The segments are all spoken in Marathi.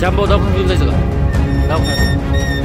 श्यामभाऊ दवाखान्यात घेऊन जायचं का? दवाखान्यात.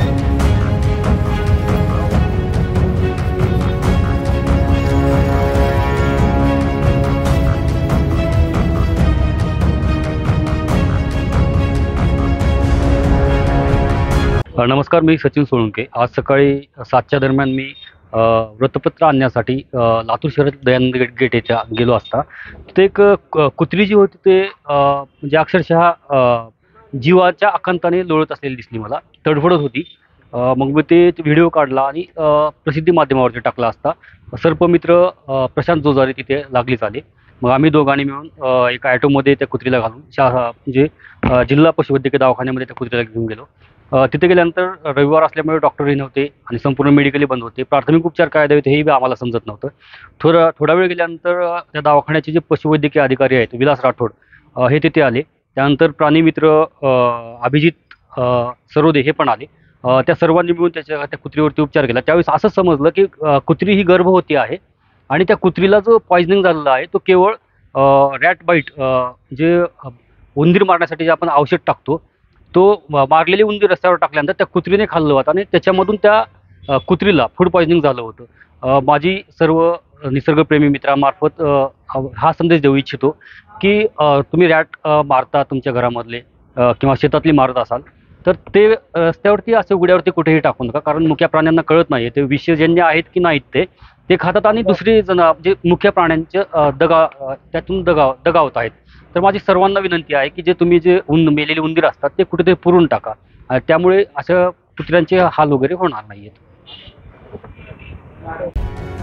नमस्कार, मी सचिन सोळुंके. आज सकाळी 7च्या दरम्यान मी वृत्तपत्र आणण्यासाठी लातूर शहरातील दयानंद गेटेच्या गेलो असता तिथे एक कुत्री जी होती ते म्हणजे अक्षरशः जीवाच्या आकांताने लोळत असलेली दिसली मला, तडफडत होती. मग मी ते व्हिडिओ काढला आणि प्रसिद्धी माध्यमावरती टाकला असता सर्पमित्र प्रशांत जोजारे तिथे लागलीच आले. मग आम्ही दोघांनी मिळून एका ॲटोमध्ये त्या कुत्रीला घालून म्हणजे जिल्हा पशुवैद्यकीय दवाखान्यामध्ये त्या कुत्रीला घेऊन गेलो. तिथे गेल्यानंतर रविवार असल्यामुळे डॉक्टरही नव्हते आणि संपूर्ण मेडिकली बंद होते. प्राथमिक उपचार काय द्यावेत हेही आम्हाला समजत नव्हतं. थोडा वेळ गेल्यानंतर त्या दवाखान्याचे जे पशुवैद्यकीय अधिकारी आहेत विलास राठोड हे तिथे आले. त्यानंतर प्राणीमित्र अभिजित सरोदे हे पण आले. त्या सर्वांनी मिळून त्या कुत्रीवरती उपचार केला. त्यावेळेस असं समजलं की कुत्री ही गर्भवती आहे आणि त्या कुत्रीला जो पॉयझनिंग झालेला आहे तो केवळ रॅट बाईट जे उंदीर मारण्यासाठी जे आपण औषध टाकतो तो मारलेली उंदीर रस्त्यावर टाकल्यानंतर त्या कुत्रीने खाल्लं होतं आणि त्याच्यामधून त्या कुत्रीला फूड पॉयझनिंग झालं होतं. माझी सर्व निसर्गप्रेमी मित्रांमार्फत हा संदेश देऊ इच्छितो की तुम्ही रॅट मारता तुमच्या घरामधले किंवा शेतातली मारत असाल तर ते रस्त्यावरती असे उघड्यावरती कुठेही टाकू नका, कारण मुक्या प्राण्यांना कळत नाही ते विषजन्य आहेत की नाहीत ते खातात आणि दुसरे जण म्हणजे मुख्य प्राण्यांचे त्यातून दगावत आहेत. तर माझी सर्वांना विनंती आहे की जे तुम्ही जे मेलेले उंदीर असतात ते कुठेतरी पुरून टाका, त्यामुळे अशा कुत्र्यांचे हाल वगैरे होणार नाहीत.